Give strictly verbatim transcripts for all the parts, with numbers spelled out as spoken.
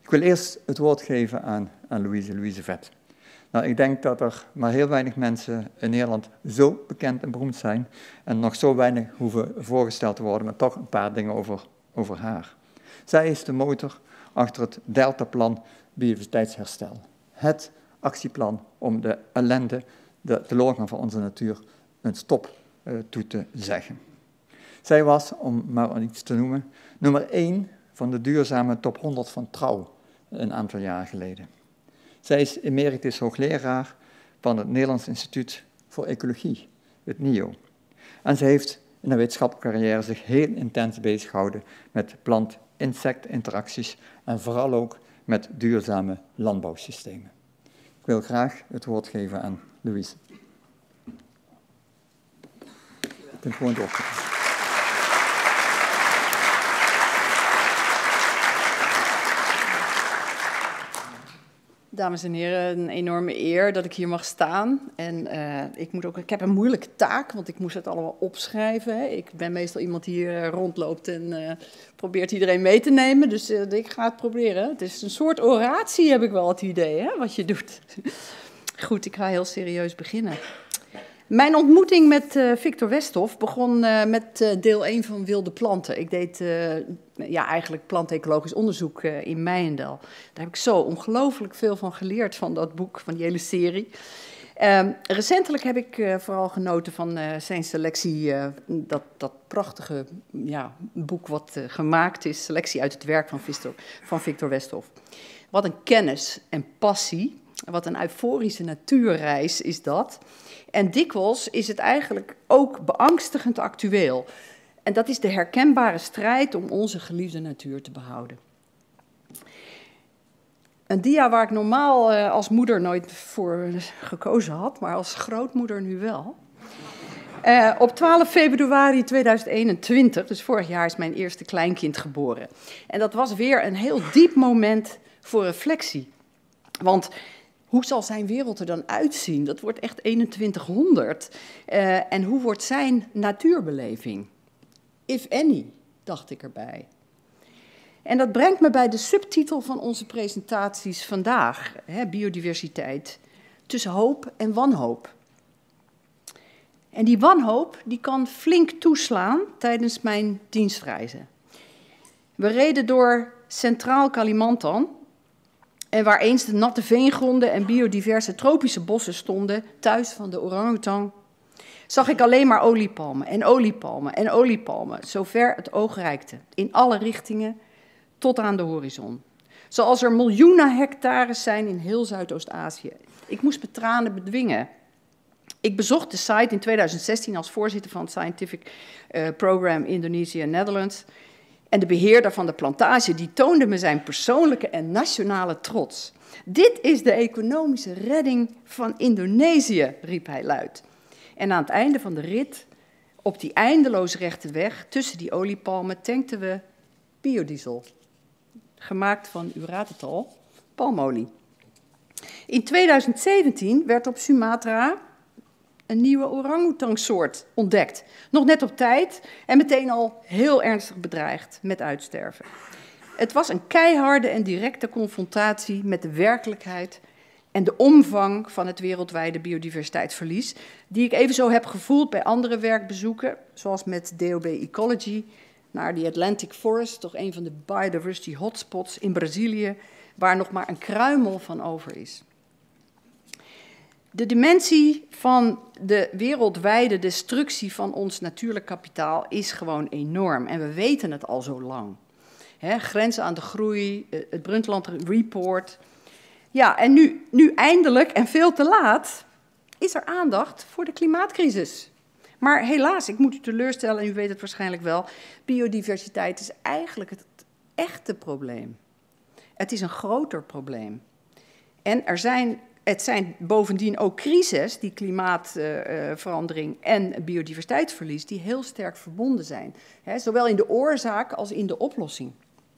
Ik wil eerst het woord geven aan, aan Louise, Louise Vet. Nou, ik denk dat er maar heel weinig mensen in Nederland zo bekend en beroemd zijn en nog zo weinig hoeven voorgesteld te worden, maar toch een paar dingen over, over haar. Zij is de motor achter het Deltaplan Biodiversiteitsherstel. Het actieplan om de ellende, de teleurgang van onze natuur, een stop uh, toe te zeggen. Zij was, om maar iets te noemen, nummer één van de duurzame top honderd van Trouw een aantal jaar geleden. Zij is emeritus hoogleraar van het Nederlands Instituut voor Ecologie, het N I O. En ze heeft in haar wetenschappelijke carrière zich heel intens bezig gehouden met plant-insect-interacties en vooral ook met duurzame landbouwsystemen. Ik wil graag het woord geven aan Louise. Je kunt gewoon doorgaan. Dames en heren, een enorme eer dat ik hier mag staan. En uh, ik, moet ook, ik heb een moeilijke taak, want ik moest het allemaal opschrijven. Hè. Ik ben meestal iemand die hier rondloopt en uh, probeert iedereen mee te nemen. Dus uh, ik ga het proberen. Het is een soort oratie, heb ik wel het idee, hè, wat je doet. Goed, ik ga heel serieus beginnen. Mijn ontmoeting met uh, Victor Westhoff begon uh, met uh, deel één van Wilde Planten. Ik deed uh, ja, eigenlijk plantecologisch onderzoek uh, in Meijendel. Daar heb ik zo ongelooflijk veel van geleerd, van dat boek, van die hele serie. Uh, recentelijk heb ik uh, vooral genoten van uh, zijn selectie, uh, dat, dat prachtige ja, boek wat uh, gemaakt is, selectie uit het werk van Victor, van Victor Westhoff. Wat een kennis en passie, wat een euforische natuurreis is dat. En dikwijls is het eigenlijk ook beangstigend actueel. En dat is de herkenbare strijd om onze geliefde natuur te behouden. Een dia waar ik normaal uh, als moeder nooit voor gekozen had, maar als grootmoeder nu wel. Uh, op twaalf februari tweeduizend eenentwintig, dus vorig jaar, is mijn eerste kleinkind geboren. En dat was weer een heel diep moment voor reflectie. Want hoe zal zijn wereld er dan uitzien? Dat wordt echt eenentwintighonderd. Uh, en hoe wordt zijn natuurbeleving? If any, dacht ik erbij. En dat brengt me bij de subtitel van onze presentaties vandaag. Hè, biodiversiteit, tussen hoop en wanhoop. En die wanhoop die kan flink toeslaan tijdens mijn dienstreizen. We reden door Centraal Kalimantan. En waar eens de natte veengronden en biodiverse tropische bossen stonden, thuis van de orang-oetan, zag ik alleen maar oliepalmen en oliepalmen en oliepalmen, zover het oog reikte, in alle richtingen tot aan de horizon. Zoals er miljoenen hectares zijn in heel Zuidoost-Azië. Ik moest mijn tranen bedwingen. Ik bezocht de site in tweeduizend zestien als voorzitter van het Scientific uh, Program Indonesia Netherlands. En de beheerder van de plantage die toonde me zijn persoonlijke en nationale trots. Dit is de economische redding van Indonesië, riep hij luid. En aan het einde van de rit, op die eindeloos rechte weg tussen die oliepalmen, tankten we biodiesel. Gemaakt van, u raadt het al, palmolie. In tweeduizend zeventien werd op Sumatra een nieuwe orang-oetang-soort ontdekt. Nog net op tijd en meteen al heel ernstig bedreigd met uitsterven. Het was een keiharde en directe confrontatie met de werkelijkheid en de omvang van het wereldwijde biodiversiteitsverlies, die ik evenzo heb gevoeld bij andere werkbezoeken, zoals met D O B Ecology naar de Atlantic Forest, toch een van de biodiversity hotspots in Brazilië, waar nog maar een kruimel van over is. De dimensie van de wereldwijde destructie van ons natuurlijk kapitaal is gewoon enorm. En we weten het al zo lang. He, grenzen aan de groei, het Brundtland Report. Ja, en nu, nu eindelijk, en veel te laat, is er aandacht voor de klimaatcrisis. Maar helaas, ik moet u teleurstellen, en u weet het waarschijnlijk wel, biodiversiteit is eigenlijk het echte probleem. Het is een groter probleem. En er zijn... Het zijn bovendien ook crises, die klimaatverandering uh, en biodiversiteitsverlies, die heel sterk verbonden zijn. Hè, zowel in de oorzaak als in de oplossing.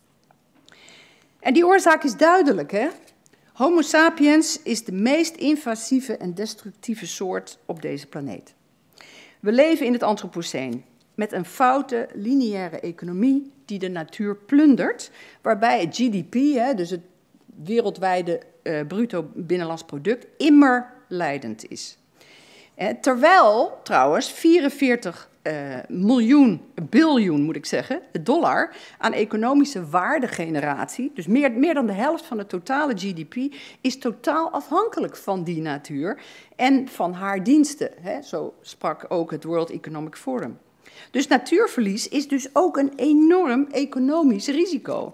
En die oorzaak is duidelijk. Hè? Homo sapiens is de meest invasieve en destructieve soort op deze planeet. We leven in het Anthropoceen met een foute lineaire economie die de natuur plundert, waarbij het G D P, hè, dus het wereldwijde uh, bruto binnenlands product immer leidend is. Eh, terwijl trouwens vierenveertig uh, miljoen, biljoen moet ik zeggen, dollar aan economische waardegeneratie, dus meer, meer dan de helft van de totale G D P, is totaal afhankelijk van die natuur en van haar diensten. Hè? Zo sprak ook het World Economic Forum. Dus natuurverlies is dus ook een enorm economisch risico.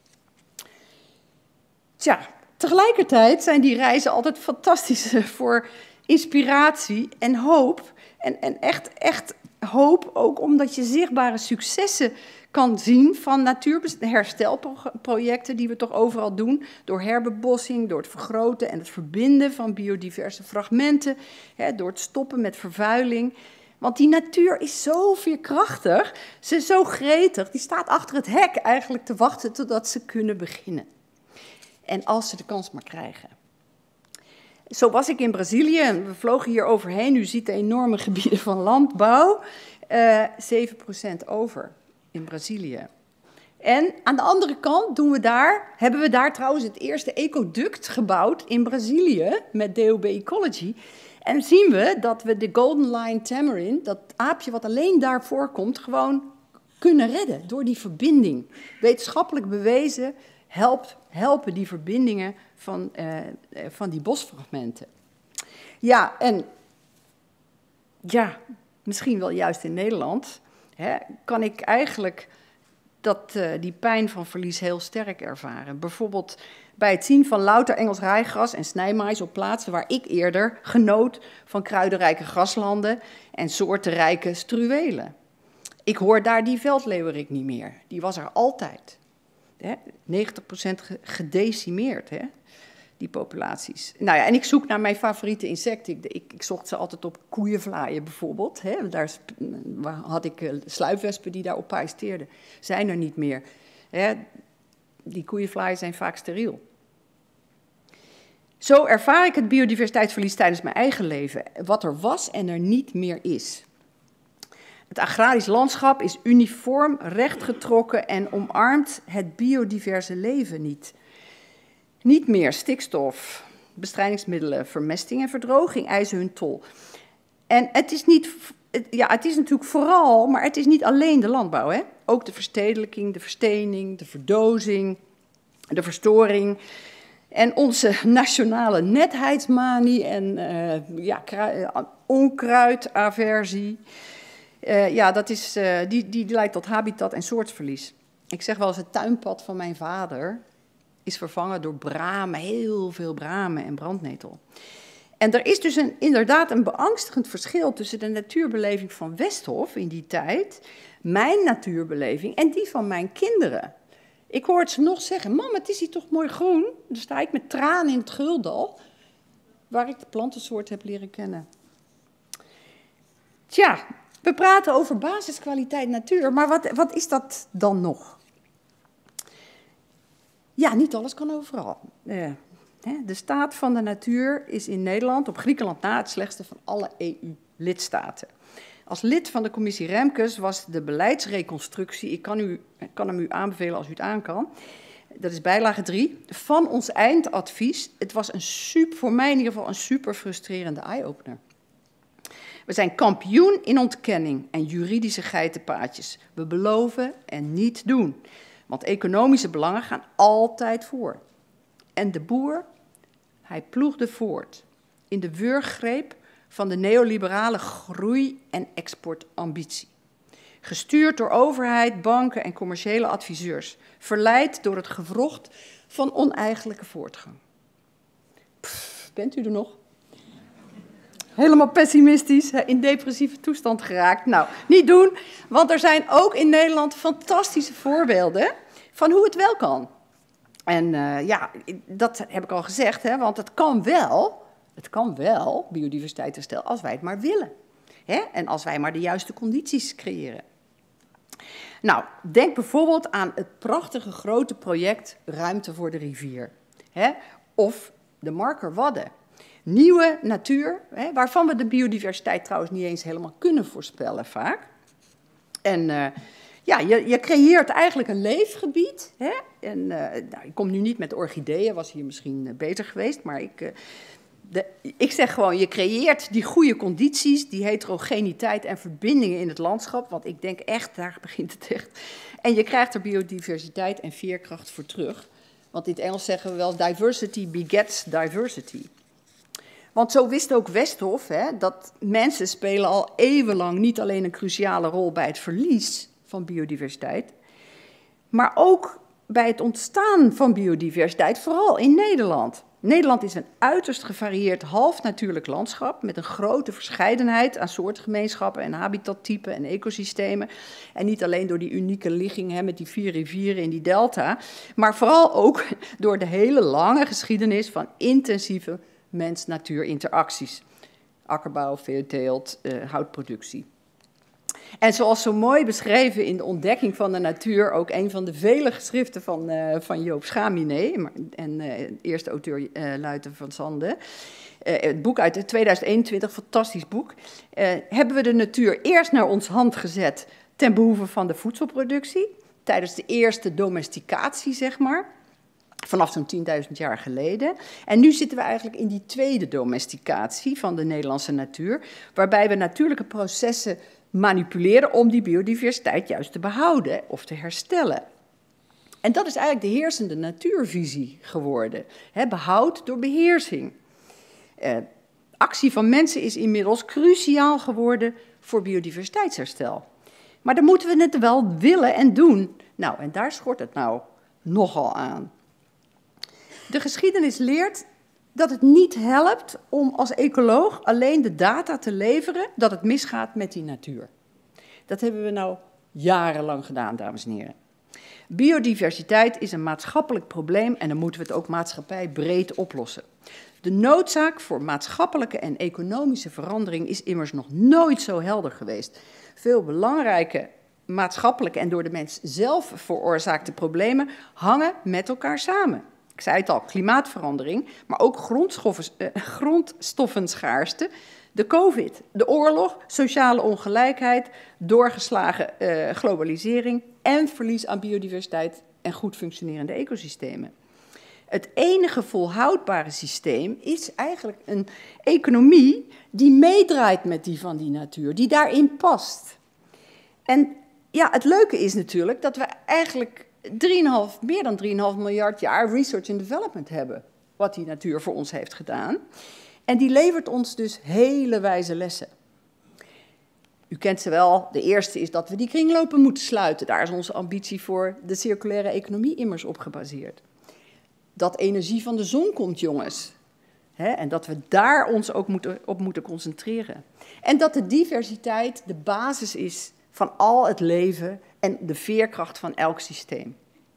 Tja, tegelijkertijd zijn die reizen altijd fantastisch voor inspiratie en hoop. En, en echt, echt hoop ook omdat je zichtbare successen kan zien van natuurherstelprojecten die we toch overal doen. Door herbebossing, door het vergroten en het verbinden van biodiverse fragmenten. Hè, door het stoppen met vervuiling. Want die natuur is zo veerkrachtig, ze is zo gretig, die staat achter het hek eigenlijk te wachten totdat ze kunnen beginnen. En als ze de kans maar krijgen. Zo was ik in Brazilië en we vlogen hier overheen. U ziet de enorme gebieden van landbouw. Uh, zeven procent over in Brazilië. En aan de andere kant doen we daar, hebben we daar trouwens het eerste ecoduct gebouwd in Brazilië met D O B Ecology. En zien we dat we de Golden Lion Tamarin, dat aapje wat alleen daar voorkomt, gewoon kunnen redden door die verbinding. Wetenschappelijk bewezen helpt, helpen die verbindingen van, uh, van die bosfragmenten. Ja, en ja, misschien wel juist in Nederland, hè, kan ik eigenlijk dat, uh, die pijn van verlies heel sterk ervaren. Bijvoorbeeld bij het zien van louter Engels rijgras en snijmais op plaatsen waar ik eerder genoot van kruidenrijke graslanden en soortenrijke struwelen. Ik hoor daar die veldleeuwerik niet meer. Die was er altijd. Hè? negentig procent gedecimeerd, hè? Die populaties. Nou ja, en ik zoek naar mijn favoriete insecten. Ik, ik, ik zocht ze altijd op koeienvlaaien bijvoorbeeld. Hè? Daar had ik uh, sluipwespen die daarop paesteerden. Zijn er niet meer. Hè? Die koeienvlaaien zijn vaak steriel. Zo ervaar ik het biodiversiteitsverlies tijdens mijn eigen leven. Wat er was en er niet meer is. Het agrarisch landschap is uniform, rechtgetrokken en omarmt het biodiverse leven niet. Niet meer stikstof, bestrijdingsmiddelen, vermesting en verdroging eisen hun tol. En het is niet, ja, het is natuurlijk vooral, maar het is niet alleen de landbouw, hè? Ook de verstedelijking, de verstening, de verdozing, de verstoring. En onze nationale netheidsmanie en uh, ja, onkruidaversie. Uh, ja, dat is, uh, die, die, die leidt tot habitat- en soortverlies. Ik zeg wel eens, het tuinpad van mijn vader is vervangen door bramen, heel veel bramen en brandnetel. En er is dus een, inderdaad een beangstigend verschil tussen de natuurbeleving van Westhof in die tijd, mijn natuurbeleving en die van mijn kinderen. Ik hoor het ze nog zeggen, mam, het is hier toch mooi groen? Dan sta ik met tranen in het Guldal, waar ik de plantensoort heb leren kennen. Tja, we praten over basiskwaliteit natuur, maar wat, wat is dat dan nog? Ja, niet alles kan overal. Uh, de staat van de natuur is in Nederland op Griekenland na het slechtste van alle E U-lidstaten. Als lid van de commissie Remkes was de beleidsreconstructie, ik kan, u, kan hem u aanbevelen als u het aan kan, dat is bijlage drie, van ons eindadvies. Het was een super, voor mij in ieder geval een super frustrerende eye-opener. We zijn kampioen in ontkenning en juridische geitenpaadjes. We beloven en niet doen. Want economische belangen gaan altijd voor. En de boer, hij ploegde voort in de wurggreep van de neoliberale groei- en exportambitie. Gestuurd door overheid, banken en commerciële adviseurs. Verleid door het gewrocht van oneigenlijke voortgang. Pff, bent u er nog? Helemaal pessimistisch, in depressieve toestand geraakt. Nou, niet doen, want er zijn ook in Nederland fantastische voorbeelden van hoe het wel kan. En uh, ja, dat heb ik al gezegd, hè, want het kan wel, het kan wel, biodiversiteitsherstel, als wij het maar willen. Hè? En als wij maar de juiste condities creëren. Nou, denk bijvoorbeeld aan het prachtige grote project Ruimte voor de Rivier. Hè? Of de Marker Wadden. Nieuwe natuur, hè, waarvan we de biodiversiteit trouwens niet eens helemaal kunnen voorspellen vaak. En uh, Ja, je, je creëert eigenlijk een leefgebied. Hè? En, uh, nou, ik kom nu niet met orchideeën, was hier misschien uh, beter geweest, maar ik, uh, de, ik zeg gewoon, je creëert die goede condities, die heterogeniteit en verbindingen in het landschap, want ik denk echt, daar begint het echt. En je krijgt er biodiversiteit en veerkracht voor terug. Want in het Engels zeggen we wel, diversity begets diversity. Want zo wist ook Westhoff, hè, dat mensen spelen al eeuwenlang niet alleen een cruciale rol bij het verlies van biodiversiteit, maar ook bij het ontstaan van biodiversiteit, vooral in Nederland. Nederland is een uiterst gevarieerd half-natuurlijk landschap met een grote verscheidenheid aan soortgemeenschappen en habitattypen en ecosystemen. En niet alleen door die unieke ligging hè, met die vier rivieren in die delta, maar vooral ook door de hele lange geschiedenis van intensieve mens-natuur interacties. Akkerbouw, veeteelt, uh, houtproductie. En zoals zo mooi beschreven in de ontdekking van de natuur, ook een van de vele geschriften van, uh, van Joop Schaminé en uh, eerste auteur uh, Luiten van Sande, uh, het boek uit tweeduizend eenentwintig, fantastisch boek, uh, hebben we de natuur eerst naar ons hand gezet ten behoeve van de voedselproductie, tijdens de eerste domesticatie, zeg maar. Vanaf zo'n tienduizend jaar geleden. En nu zitten we eigenlijk in die tweede domesticatie van de Nederlandse natuur, waarbij we natuurlijke processen manipuleren om die biodiversiteit juist te behouden of te herstellen. En dat is eigenlijk de heersende natuurvisie geworden. He, behoud door beheersing. Eh, actie van mensen is inmiddels cruciaal geworden voor biodiversiteitsherstel. Maar dan moeten we het wel willen en doen. Nou, en daar schort het nou nogal aan. De geschiedenis leert dat het niet helpt om als ecoloog alleen de data te leveren dat het misgaat met die natuur. Dat hebben we nou jarenlang gedaan, dames en heren. Biodiversiteit is een maatschappelijk probleem en dan moeten we het ook maatschappijbreed oplossen. De noodzaak voor maatschappelijke en economische verandering is immers nog nooit zo helder geweest. Veel belangrijke maatschappelijke en door de mens zelf veroorzaakte problemen hangen met elkaar samen. Ik zei het al, klimaatverandering, maar ook grondstoffen, eh, grondstoffenschaarste, de COVID, de oorlog, sociale ongelijkheid, doorgeslagen eh, globalisering en verlies aan biodiversiteit en goed functionerende ecosystemen. Het enige volhoudbare systeem is eigenlijk een economie die meedraait met die van die natuur, die daarin past. En ja, het leuke is natuurlijk dat we eigenlijk drieënhalf, meer dan drieënhalf miljard jaar research and development hebben, wat die natuur voor ons heeft gedaan. En die levert ons dus hele wijze lessen. U kent ze wel. De eerste is dat we die kringlopen moeten sluiten. Daar is onze ambitie voor de circulaire economie immers op gebaseerd. Dat energie van de zon komt, jongens. He, en dat we daar ons ook moeten, op moeten concentreren. En dat de diversiteit de basis is van al het leven en de veerkracht van elk systeem.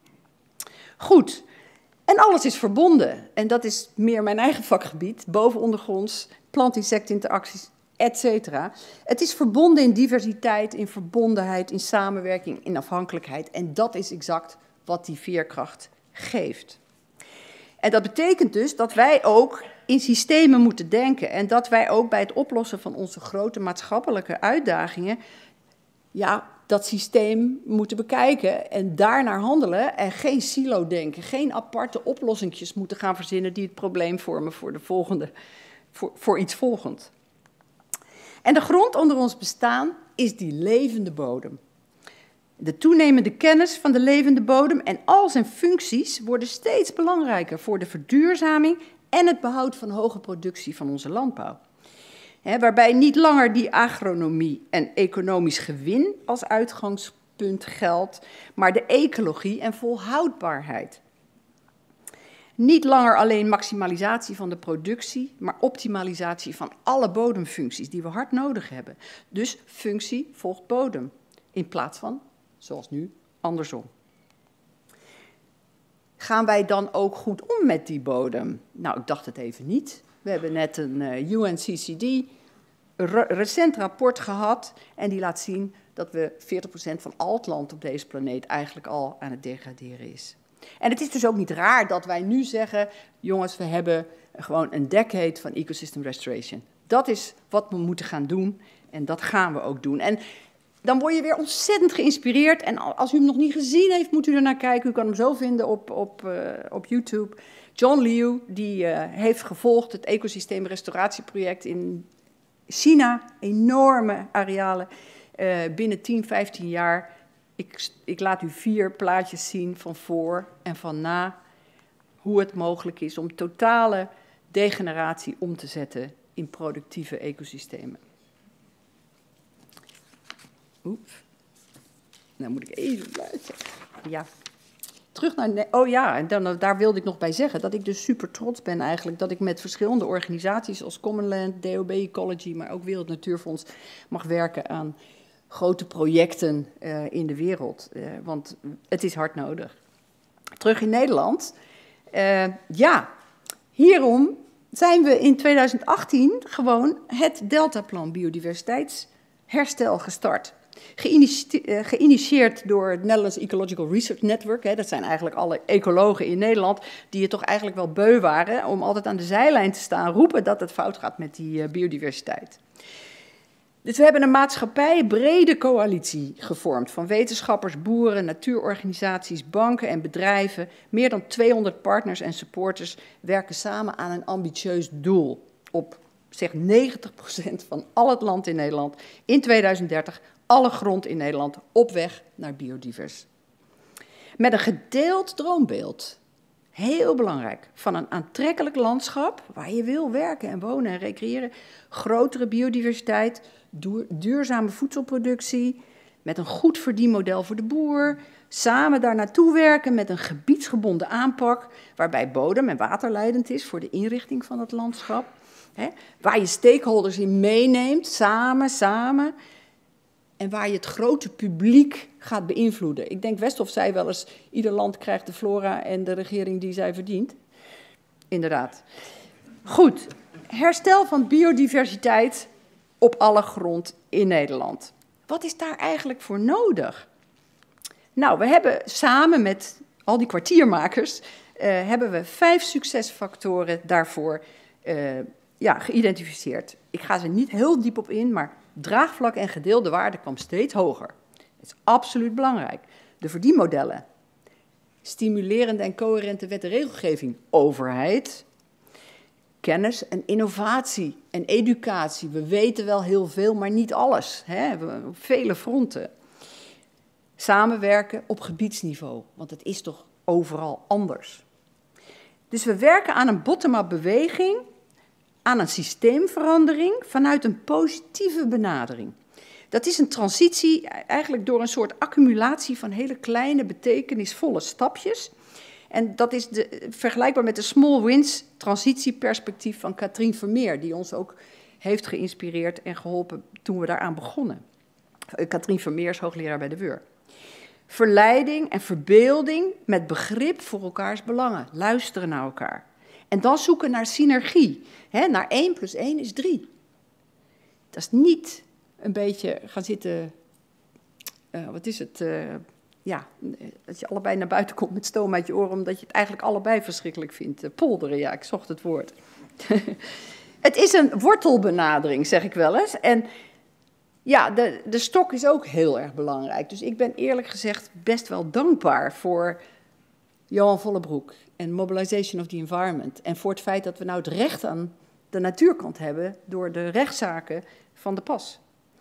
Goed, en alles is verbonden. En dat is meer mijn eigen vakgebied, boven ondergronds, plant-insect-interacties, et cetera. Het is verbonden in diversiteit, in verbondenheid, in samenwerking, in afhankelijkheid. En dat is exact wat die veerkracht geeft. En dat betekent dus dat wij ook in systemen moeten denken en dat wij ook bij het oplossen van onze grote maatschappelijke uitdagingen, ja, dat systeem moeten bekijken en daarnaar handelen en geen silo-denken, geen aparte oplossingjes moeten gaan verzinnen die het probleem vormen voor, de volgende, voor, voor iets volgend. En de grond onder ons bestaan is die levende bodem. De toenemende kennis van de levende bodem en al zijn functies worden steeds belangrijker voor de verduurzaming en het behoud van hoge productie van onze landbouw. He, waarbij niet langer die agronomie en economisch gewin als uitgangspunt geldt, maar de ecologie en volhoudbaarheid. Niet langer alleen maximalisatie van de productie, maar optimalisatie van alle bodemfuncties die we hard nodig hebben. Dus functie volgt bodem, in plaats van, zoals nu, andersom. Gaan wij dan ook goed om met die bodem? Nou, ik dacht het even niet. We hebben net een uh, U N C C D recent rapport gehad en die laat zien dat we veertig procent van al het land op deze planeet eigenlijk al aan het degraderen is. En het is dus ook niet raar dat wij nu zeggen, jongens, we hebben gewoon een decade van ecosystem restoration. Dat is wat we moeten gaan doen en dat gaan we ook doen. En dan word je weer ontzettend geïnspireerd. En als u hem nog niet gezien heeft, moet u er naar kijken. U kan hem zo vinden op, op, uh, op YouTube. John Liu, die uh, heeft gevolgd het ecosysteemrestauratieproject in China. Enorme arealen, uh, binnen tien, vijftien jaar. Ik, ik laat u vier plaatjes zien van voor en van na. Hoe het mogelijk is om totale degeneratie om te zetten in productieve ecosystemen. Oeps. Nou moet ik even blijven. Ja. Terug naar... Oh ja, en dan, daar wilde ik nog bij zeggen dat ik dus super trots ben eigenlijk dat ik met verschillende organisaties als Commonland, D O B Ecology, maar ook Wereld Natuurfonds mag werken aan grote projecten uh, in de wereld. Uh, want het is hard nodig. Terug in Nederland. Uh, ja, hierom zijn we in tweeduizend achttien gewoon het Deltaplan Biodiversiteitsherstel gestart. Geïnitieerd door het Netherlands Ecological Research Network. Hè, dat zijn eigenlijk alle ecologen in Nederland die het toch eigenlijk wel beu waren om altijd aan de zijlijn te staan, roepen dat het fout gaat met die uh, biodiversiteit. Dus we hebben een maatschappij brede coalitie gevormd van wetenschappers, boeren, natuurorganisaties, banken en bedrijven. Meer dan tweehonderd partners en supporters werken samen aan een ambitieus doel. Op zeg negentig procent van al het land in Nederland in tweeduizend dertig, alle grond in Nederland op weg naar biodivers. Met een gedeeld droombeeld, heel belangrijk, van een aantrekkelijk landschap waar je wil werken en wonen en recreëren, grotere biodiversiteit, duurzame voedselproductie, met een goed verdienmodel voor de boer, samen daar naartoe werken met een gebiedsgebonden aanpak, waarbij bodem en water leidend is voor de inrichting van het landschap, hè, waar je stakeholders in meeneemt, samen, samen, en waar je het grote publiek gaat beïnvloeden. Ik denk, Westhoff zei wel eens, ieder land krijgt de flora en de regering die zij verdient. Inderdaad. Goed, herstel van biodiversiteit op alle grond in Nederland. Wat is daar eigenlijk voor nodig? Nou, we hebben samen met al die kwartiermakers, uh, hebben we vijf succesfactoren daarvoor uh, ja, geïdentificeerd. Ik ga ze niet heel diep op in, maar draagvlak en gedeelde waarde kwam steeds hoger. Dat is absoluut belangrijk. De verdienmodellen, stimulerende en coherente wet en regelgeving, overheid, kennis en innovatie en educatie. We weten wel heel veel, maar niet alles. Hè? Op vele fronten. Samenwerken op gebiedsniveau, want het is toch overal anders. Dus we werken aan een bottom-up beweging, aan een systeemverandering vanuit een positieve benadering. Dat is een transitie eigenlijk door een soort accumulatie van hele kleine, betekenisvolle stapjes. En dat is de, vergelijkbaar met de Small Wins transitieperspectief van Katrien Vermeer, die ons ook heeft geïnspireerd en geholpen toen we daaraan begonnen. Katrien Vermeer is hoogleraar bij de W U R. Verleiding en verbeelding met begrip voor elkaars belangen. Luisteren naar elkaar. En dan zoeken naar synergie. He, naar één plus één is drie. Dat is niet een beetje gaan zitten... Uh, wat is het? Uh, ja, dat je allebei naar buiten komt met stoom uit je oren, omdat je het eigenlijk allebei verschrikkelijk vindt. Uh, polderen, ja, ik zocht het woord. Het is een wortelbenadering, zeg ik wel eens. En ja, de, de stok is ook heel erg belangrijk. Dus ik ben eerlijk gezegd best wel dankbaar voor Johan Vollebroek en Mobilization of the Environment. En voor het feit dat we nou het recht aan de natuurkant hebben door de rechtszaken van de pas.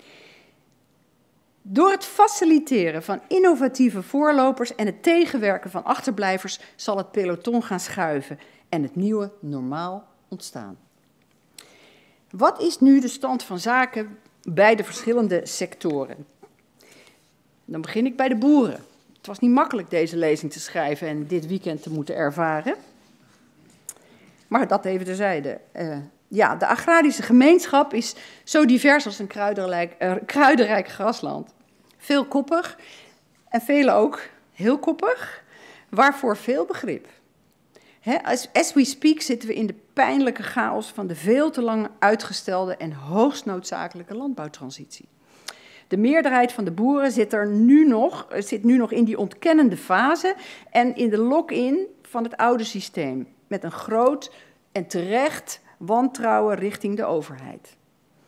Door het faciliteren van innovatieve voorlopers en het tegenwerken van achterblijvers zal het peloton gaan schuiven en het nieuwe normaal ontstaan. Wat is nu de stand van zaken bij de verschillende sectoren? Dan begin ik bij de boeren. Het was niet makkelijk deze lezing te schrijven en dit weekend te moeten ervaren. Maar dat even terzijde. Uh, ja, de agrarische gemeenschap is zo divers als een kruidenrijk, uh, kruidenrijk grasland. Veelkoppig en velen ook heel koppig, waarvoor veel begrip. He, as, as we speak zitten we in de pijnlijke chaos van de veel te lang uitgestelde en hoogst noodzakelijke landbouwtransitie. De meerderheid van de boeren zit, er nu nog, zit nu nog in die ontkennende fase en in de lock-in van het oude systeem, met een groot en terecht wantrouwen richting de overheid.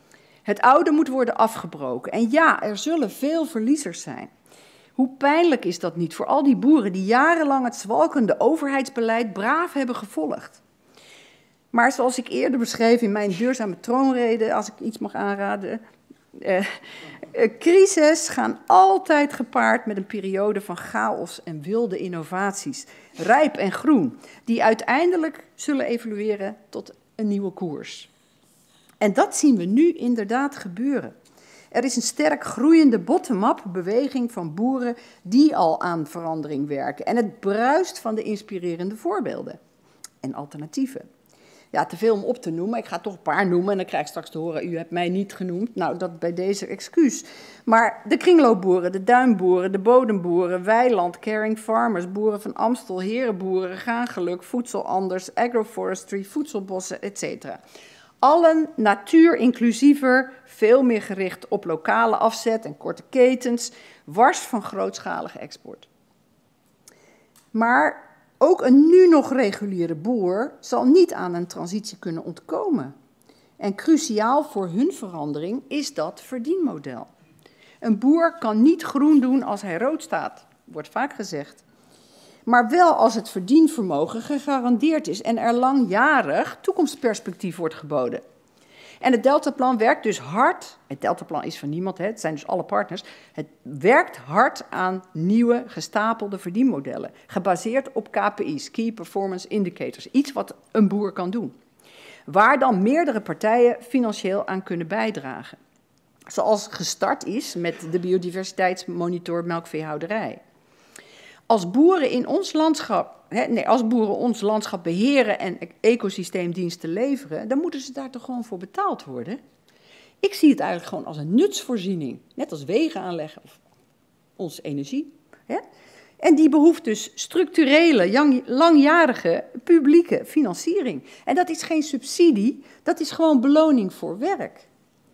Het oude moet worden afgebroken. En ja, er zullen veel verliezers zijn. Hoe pijnlijk is dat niet voor al die boeren die jarenlang het zwalkende overheidsbeleid braaf hebben gevolgd. Maar zoals ik eerder beschreef in mijn duurzame troonrede, als ik iets mag aanraden, eh, eh, crises gaan altijd gepaard met een periode van chaos en wilde innovaties, rijp en groen, die uiteindelijk zullen evolueren tot een nieuwe koers. En dat zien we nu inderdaad gebeuren. Er is een sterk groeiende bottom-up beweging van boeren die al aan verandering werken. En het bruist van de inspirerende voorbeelden en alternatieven. Ja, te veel om op te noemen. Ik ga toch een paar noemen en dan krijg ik straks te horen, u hebt mij niet genoemd. Nou, dat bij deze excuus. Maar de kringloopboeren, de duinboeren, de bodemboeren, weiland, caring farmers, boeren van Amstel, herenboeren, graangeluk, voedsel anders, agroforestry, voedselbossen, et cetera. Allen natuurinclusiever, veel meer gericht op lokale afzet en korte ketens, wars van grootschalige export. Maar ook een nu nog reguliere boer zal niet aan een transitie kunnen ontkomen. En cruciaal voor hun verandering is dat verdienmodel. Een boer kan niet groen doen als hij rood staat, wordt vaak gezegd. Maar wel als het verdienvermogen gegarandeerd is en er langjarig toekomstperspectief wordt geboden. En het Deltaplan werkt dus hard, het Deltaplan is van niemand, hè, het zijn dus alle partners, het werkt hard aan nieuwe gestapelde verdienmodellen, gebaseerd op K P I's, Key Performance Indicators, iets wat een boer kan doen, waar dan meerdere partijen financieel aan kunnen bijdragen. Zoals gestart is met de biodiversiteitsmonitor melkveehouderij. Als boeren in ons landschap, hè, nee, als boeren ons landschap beheren en ecosysteemdiensten leveren, dan moeten ze daar toch gewoon voor betaald worden. Ik zie het eigenlijk gewoon als een nutsvoorziening, net als wegen aanleggen of onze energie. Hè? En die behoeft dus structurele, langjarige publieke financiering. En dat is geen subsidie, dat is gewoon beloning voor werk.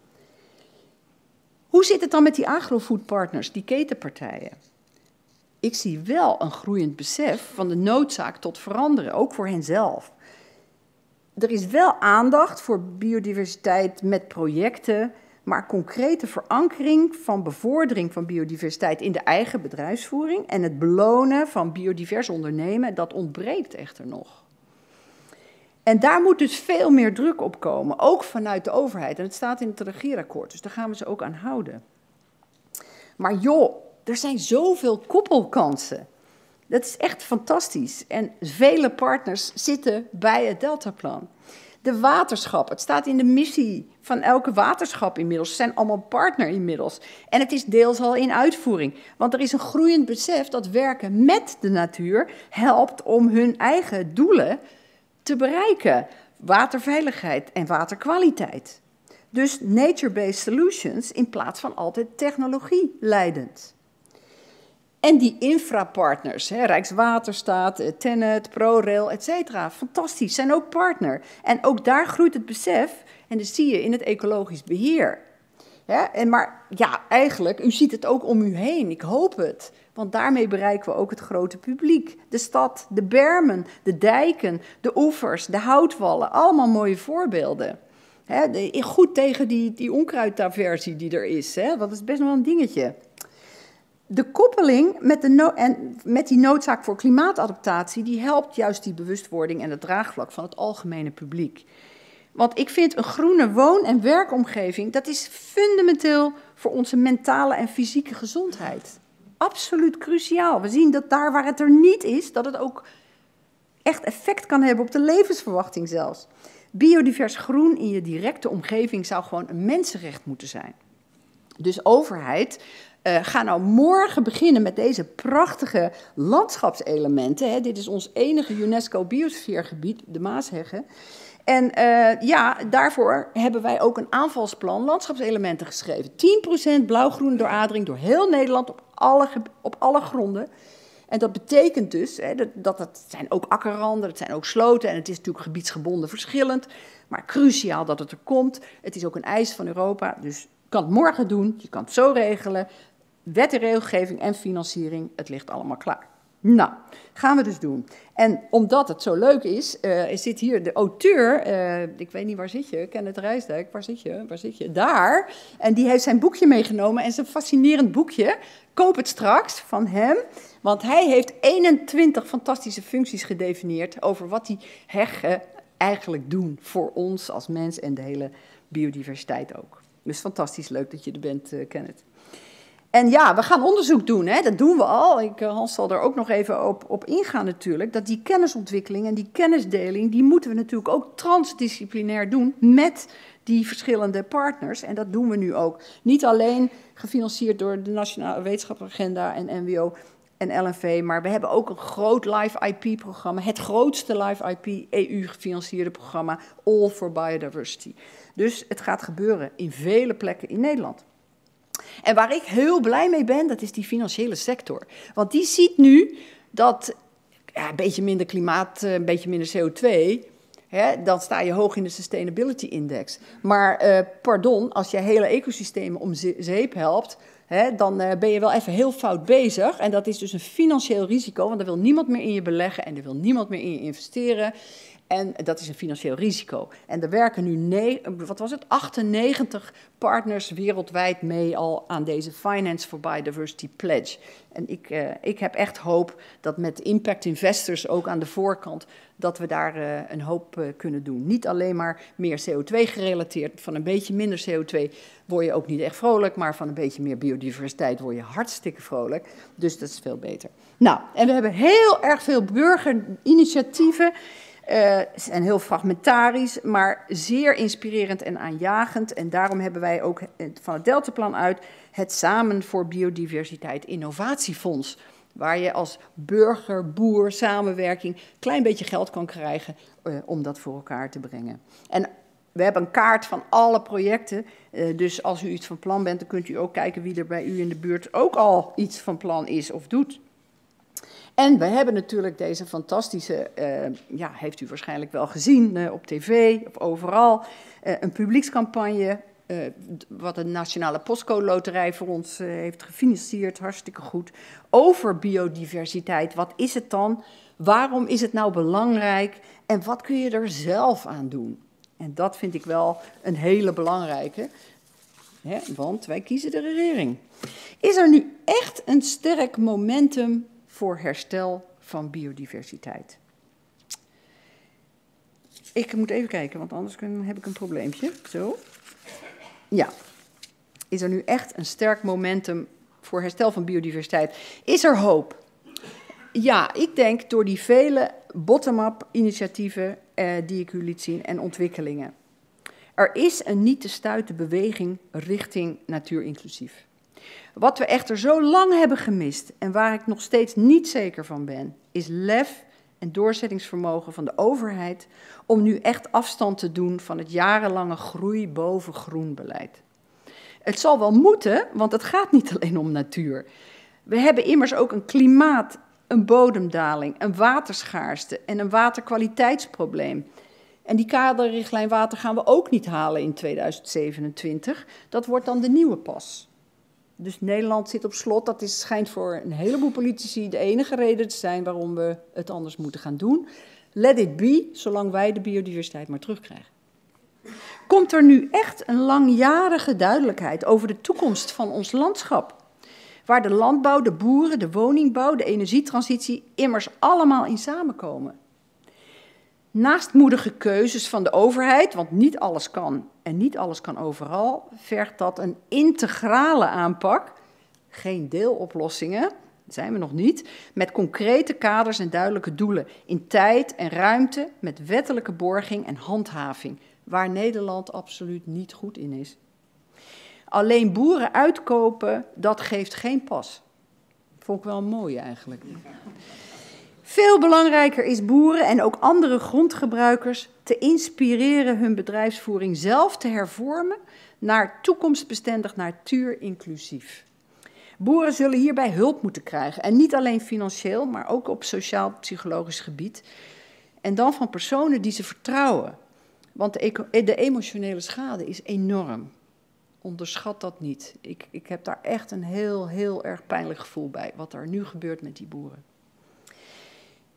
Hoe zit het dan met die agrofoodpartners, die ketenpartijen? Ik zie wel een groeiend besef van de noodzaak tot veranderen, ook voor henzelf. Er is wel aandacht voor biodiversiteit met projecten, maar concrete verankering van bevordering van biodiversiteit in de eigen bedrijfsvoering en het belonen van biodivers ondernemen, dat ontbreekt echter nog. En daar moet dus veel meer druk op komen, ook vanuit de overheid. En het staat in het regeerakkoord, dus daar gaan we ze ook aan houden. Maar joh, er zijn zoveel koppelkansen. Dat is echt fantastisch. En vele partners zitten bij het Deltaplan. De waterschap, het staat in de missie van elke waterschap inmiddels. Ze zijn allemaal partner inmiddels. En het is deels al in uitvoering. Want er is een groeiend besef dat werken met de natuur helpt om hun eigen doelen te bereiken. Waterveiligheid en waterkwaliteit. Dus nature-based solutions in plaats van altijd technologie leidend. En die infrapartners, hè, Rijkswaterstaat, Tennet, ProRail, et cetera, fantastisch, zijn ook partner. En ook daar groeit het besef, en dat zie je in het ecologisch beheer. Ja, en maar ja, eigenlijk, u ziet het ook om u heen, ik hoop het. Want daarmee bereiken we ook het grote publiek. De stad, de bermen, de dijken, de oevers, de houtwallen, allemaal mooie voorbeelden. Hè, de, goed tegen die, die onkruidaversie die er is, hè, want dat is best wel een dingetje. De koppeling met, de no- en met die noodzaak voor klimaatadaptatie, die helpt juist die bewustwording en het draagvlak van het algemene publiek. Want ik vind een groene woon- en werkomgeving, dat is fundamenteel voor onze mentale en fysieke gezondheid. Absoluut cruciaal. We zien dat daar waar het er niet is, dat het ook echt effect kan hebben op de levensverwachting zelfs. Biodivers groen in je directe omgeving zou gewoon een mensenrecht moeten zijn. Dus overheid, uh, ga nou morgen beginnen met deze prachtige landschapselementen. Hè. Dit is ons enige UNESCO-biosfeergebied, de Maasheggen. En uh, ja, daarvoor hebben wij ook een aanvalsplan landschapselementen geschreven. tien procent blauw-groene dooradering door heel Nederland op alle, op alle gronden. En dat betekent dus, hè, dat, dat het zijn ook akkerranden, het zijn ook sloten en het is natuurlijk gebiedsgebonden verschillend. Maar cruciaal dat het er komt. Het is ook een eis van Europa, dus je kan het morgen doen, je kan het zo regelen. Wet en regelgeving en financiering, het ligt allemaal klaar. Nou, gaan we dus doen. En omdat het zo leuk is, uh, zit hier de auteur, uh, ik weet niet waar zit je, Kenneth Rijsdijk, waar zit je, waar zit je? Daar. En die heeft zijn boekje meegenomen en het is een fascinerend boekje. Koop het straks van hem, want hij heeft eenentwintig fantastische functies gedefinieerd over wat die heggen eigenlijk doen voor ons als mens en de hele biodiversiteit ook. Dus fantastisch leuk dat je er bent, uh, Kenneth. En ja, we gaan onderzoek doen, hè? Dat doen we al. Ik, Hans zal er ook nog even op, op ingaan natuurlijk. Dat die kennisontwikkeling en die kennisdeling, die moeten we natuurlijk ook transdisciplinair doen met die verschillende partners. En dat doen we nu ook. Niet alleen gefinancierd door de Nationale Wetenschapsagenda en N W O en L N V, maar we hebben ook een groot live I P-programma. Het grootste live I P E U-gefinancierde programma, All for Biodiversity. Dus het gaat gebeuren in vele plekken in Nederland. En waar ik heel blij mee ben, dat is die financiële sector. Want die ziet nu dat ja, een beetje minder klimaat, een beetje minder C O twee, hè, dan sta je hoog in de Sustainability Index. Maar uh, pardon, als je hele ecosystemen om zeep helpt, hè, dan uh, ben je wel even heel fout bezig. En dat is dus een financieel risico, want er wil niemand meer in je beleggen en er wil niemand meer in je investeren. En dat is een financieel risico. En er werken nu, ne- wat was het, achtennegentig partners wereldwijd mee al aan deze Finance for Biodiversity Pledge. En ik, uh, ik heb echt hoop dat met impact investors ook aan de voorkant, dat we daar uh, een hoop uh, kunnen doen. Niet alleen maar meer C O twee gerelateerd, van een beetje minder C O twee word je ook niet echt vrolijk, maar van een beetje meer biodiversiteit word je hartstikke vrolijk. Dus dat is veel beter. Nou, en we hebben heel erg veel burgerinitiatieven. Uh, en heel fragmentarisch, maar zeer inspirerend en aanjagend. En daarom hebben wij ook van het Deltaplan uit het Samen voor Biodiversiteit Innovatiefonds, waar je als burger, boer, samenwerking een klein beetje geld kan krijgen uh, om dat voor elkaar te brengen. En we hebben een kaart van alle projecten, uh, dus als u iets van plan bent, dan kunt u ook kijken wie er bij u in de buurt ook al iets van plan is of doet. En we hebben natuurlijk deze fantastische, uh, ja, heeft u waarschijnlijk wel gezien uh, op tv of overal, uh, een publiekscampagne, uh, wat de Nationale Postcode Loterij voor ons uh, heeft gefinancierd, hartstikke goed, over biodiversiteit. Wat is het dan? Waarom is het nou belangrijk? En wat kun je er zelf aan doen? En dat vind ik wel een hele belangrijke, hè, want wij kiezen de regering. Is er nu echt een sterk momentum voor herstel van biodiversiteit? Ik moet even kijken, want anders heb ik een probleempje. Zo. Ja. Is er nu echt een sterk momentum voor herstel van biodiversiteit? Is er hoop? Ja, ik denk door die vele bottom-up initiatieven eh, die ik u liet zien en ontwikkelingen. Er is een niet te stuiten beweging richting natuurinclusief. Wat we echter zo lang hebben gemist en waar ik nog steeds niet zeker van ben, is lef en doorzettingsvermogen van de overheid om nu echt afstand te doen van het jarenlange groei boven groen beleid. Het zal wel moeten, want het gaat niet alleen om natuur. We hebben immers ook een klimaat, een bodemdaling, een waterschaarste en een waterkwaliteitsprobleem. En die kaderrichtlijn water gaan we ook niet halen in tweeduizend zevenentwintig. Dat wordt dan de nieuwe pas. Dus Nederland zit op slot. Dat is, schijnt voor een heleboel politici de enige reden te zijn waarom we het anders moeten gaan doen. Let it be, zolang wij de biodiversiteit maar terugkrijgen. Komt er nu echt een langjarige duidelijkheid over de toekomst van ons landschap? Waar de landbouw, de boeren, de woningbouw, de energietransitie immers allemaal in samenkomen. Naast moedige keuzes van de overheid, want niet alles kan en niet alles kan overal, vergt dat een integrale aanpak, geen deeloplossingen, dat zijn we nog niet, met concrete kaders en duidelijke doelen in tijd en ruimte, met wettelijke borging en handhaving, waar Nederland absoluut niet goed in is. Alleen boeren uitkopen, dat geeft geen pas. Vond ik wel mooi eigenlijk. Veel belangrijker is boeren en ook andere grondgebruikers te inspireren hun bedrijfsvoering zelf te hervormen naar toekomstbestendig, natuurinclusief. Boeren zullen hierbij hulp moeten krijgen en niet alleen financieel, maar ook op sociaal-psychologisch gebied. En dan van personen die ze vertrouwen, want de, de emotionele schade is enorm. Onderschat dat niet. Ik, ik heb daar echt een heel, heel erg pijnlijk gevoel bij, wat er nu gebeurt met die boeren.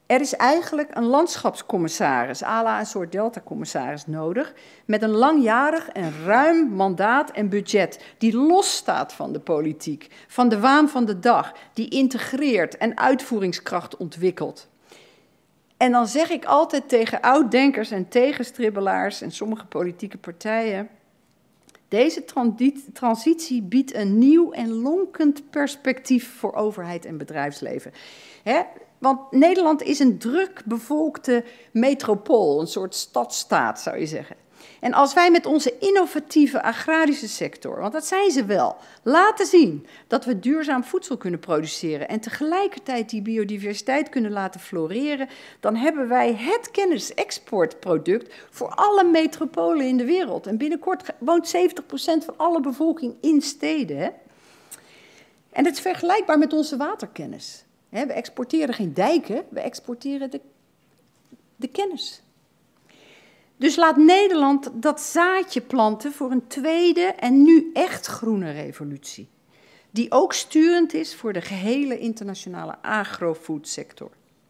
Er is eigenlijk een landschapscommissaris, à la een soort delta-commissaris nodig, met een langjarig en ruim mandaat en budget, die losstaat van de politiek, van de waan van de dag, die integreert en uitvoeringskracht ontwikkelt. En dan zeg ik altijd tegen oud-denkers en tegenstribbelaars en sommige politieke partijen, deze transitie biedt een nieuw en lonkend perspectief voor overheid en bedrijfsleven. He? Want Nederland is een druk bevolkte metropool, een soort stadstaat zou je zeggen. En als wij met onze innovatieve agrarische sector, want dat zijn ze wel, laten zien dat we duurzaam voedsel kunnen produceren en tegelijkertijd die biodiversiteit kunnen laten floreren, dan hebben wij het kennisexportproduct voor alle metropolen in de wereld. En binnenkort woont zeventig procent van alle bevolking in steden. Hè? En het is vergelijkbaar met onze waterkennis. We exporteren geen dijken, we exporteren de, de kennis. Dus laat Nederland dat zaadje planten voor een tweede en nu echt groene revolutie. Die ook sturend is voor de gehele internationale agrofoodsector.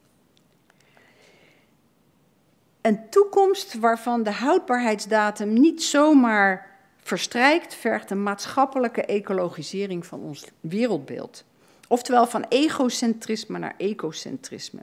Een toekomst waarvan de houdbaarheidsdatum niet zomaar verstrijkt, vergt een maatschappelijke ecologisering van ons wereldbeeld. Oftewel van egocentrisme naar ecocentrisme.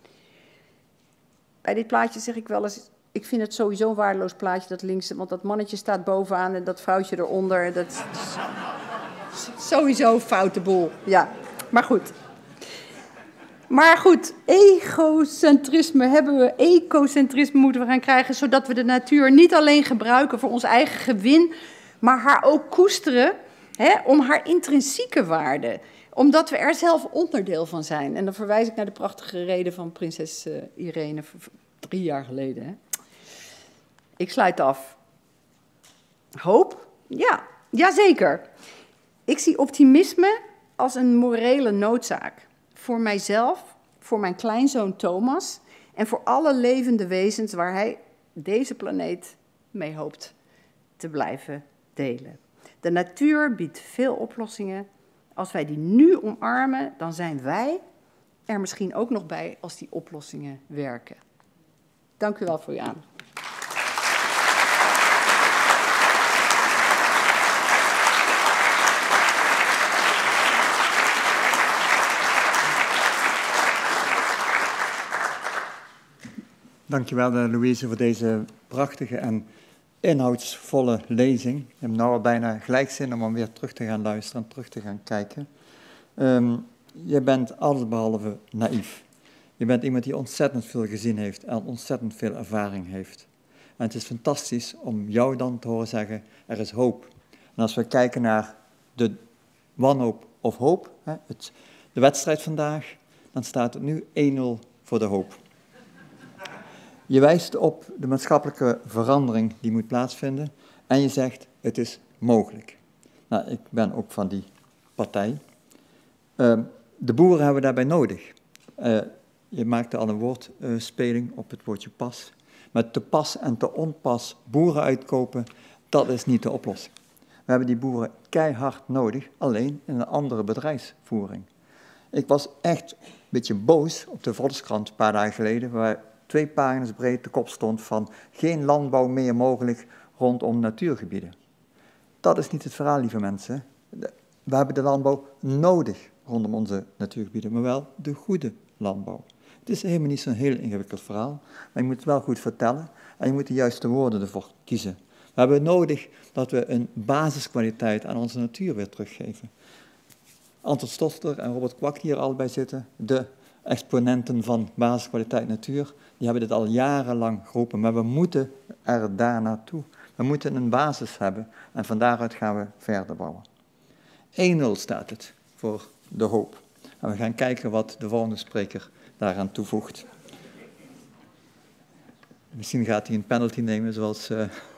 Bij dit plaatje zeg ik wel eens, ik vind het sowieso een waardeloos plaatje, dat linkse, want dat mannetje staat bovenaan en dat vrouwtje eronder. Dat is sowieso een foute boel, ja. Maar goed. Maar goed, egocentrisme hebben we, ecocentrisme moeten we gaan krijgen, zodat we de natuur niet alleen gebruiken voor ons eigen gewin, maar haar ook koesteren, hè, om haar intrinsieke waarde, omdat we er zelf onderdeel van zijn. En dan verwijs ik naar de prachtige reden van prinses uh, Irene drie jaar geleden. Hè. Ik sluit af. Hoop? Ja, jazeker. Ik zie optimisme als een morele noodzaak. Voor mijzelf, voor mijn kleinzoon Thomas en voor alle levende wezens waar hij deze planeet mee hoopt te blijven delen. De natuur biedt veel oplossingen. Als wij die nu omarmen, dan zijn wij er misschien ook nog bij als die oplossingen werken. Dank u wel voor uw aandacht. Dankjewel Louise voor deze prachtige en inhoudsvolle lezing. Ik heb nu al bijna gelijk zin om hem weer terug te gaan luisteren en terug te gaan kijken. Um, je bent allesbehalve naïef. Je bent iemand die ontzettend veel gezien heeft en ontzettend veel ervaring heeft. En het is fantastisch om jou dan te horen zeggen, er is hoop. En als we kijken naar de wanhoop of hoop, hè, het, de wedstrijd vandaag, dan staat het nu één nul voor de hoop. Je wijst op de maatschappelijke verandering die moet plaatsvinden en je zegt, het is mogelijk. Nou, ik ben ook van die partij. Uh, de boeren hebben we daarbij nodig. Uh, je maakte al een woordspeling uh, op het woordje pas. Maar te pas en te onpas boeren uitkopen, dat is niet de oplossing. We hebben die boeren keihard nodig, alleen in een andere bedrijfsvoering. Ik was echt een beetje boos op de Volkskrant een paar dagen geleden, waar twee pagina's breed de kop stond van geen landbouw meer mogelijk rondom natuurgebieden. Dat is niet het verhaal, lieve mensen. We hebben de landbouw nodig rondom onze natuurgebieden, maar wel de goede landbouw. Het is helemaal niet zo'n heel ingewikkeld verhaal, maar je moet het wel goed vertellen en je moet de juiste woorden ervoor kiezen. We hebben nodig dat we een basiskwaliteit aan onze natuur weer teruggeven. Anton Stotler en Robert Kwak, die hier allebei zitten, de exponenten van basiskwaliteit natuur, die hebben dit al jarenlang geroepen, maar we moeten er daar naartoe. We moeten een basis hebben en van daaruit gaan we verder bouwen. één nul staat het voor de hoop. En we gaan kijken wat de volgende spreker daaraan toevoegt. Misschien gaat hij een penalty nemen zoals uh,